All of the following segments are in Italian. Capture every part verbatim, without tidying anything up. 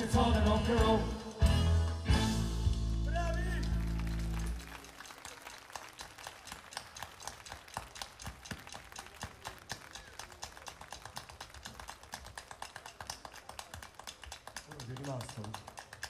canzone rock and roll. Bravi! Quello che è rimasto.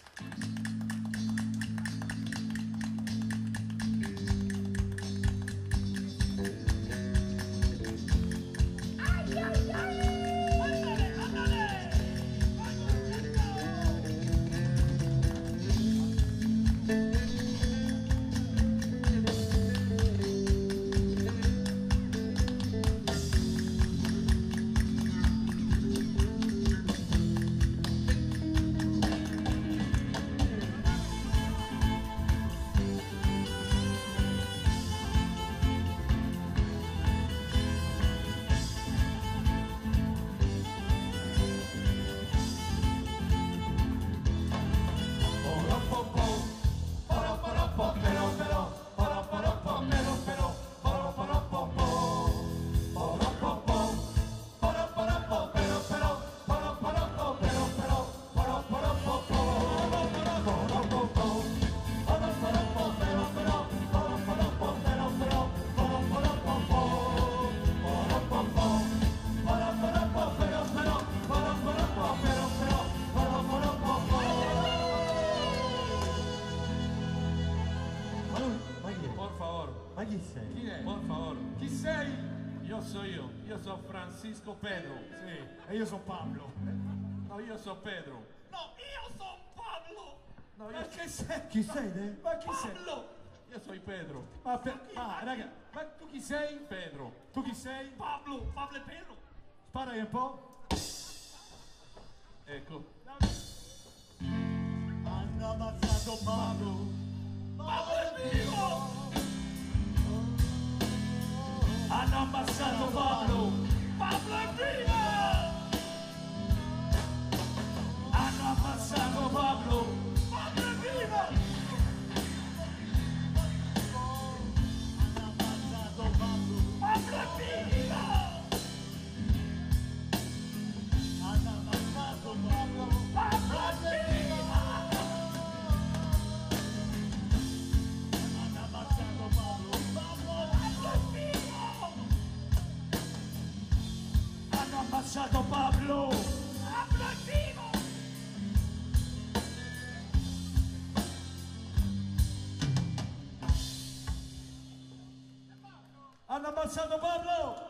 Ma chi sei? Chi è? Por favor. Chi sei? Io so io, io sono Francisco Pedro. Sì, e io sono Pablo. No, io sono Pedro. No, io sono Pablo! No, Ma io, che sei? Chi sei te? Ma chi sei? io sono Pedro. Ma per... Ah, raga, ma tu chi sei? Pedro. Tu chi sei? Pablo, Pablo e Pedro. Spara un po'. Ecco. Hanno ammazzato Pablo. Pablo è vivo! Hanno ammazzato Pablo. Pablo è vivo! Hanno ammazzato Pablo. Pablo è vivo! Hanno ammazzato Pablo. Pablo è vivo! Hanno ammazzato Pablo. Pablo è vivo! Hanno ammazzato Pablo. Pablo è vivo! Hanno ammazzato Pablo. Pablo è vivo! Hanno ammazzato Pablo!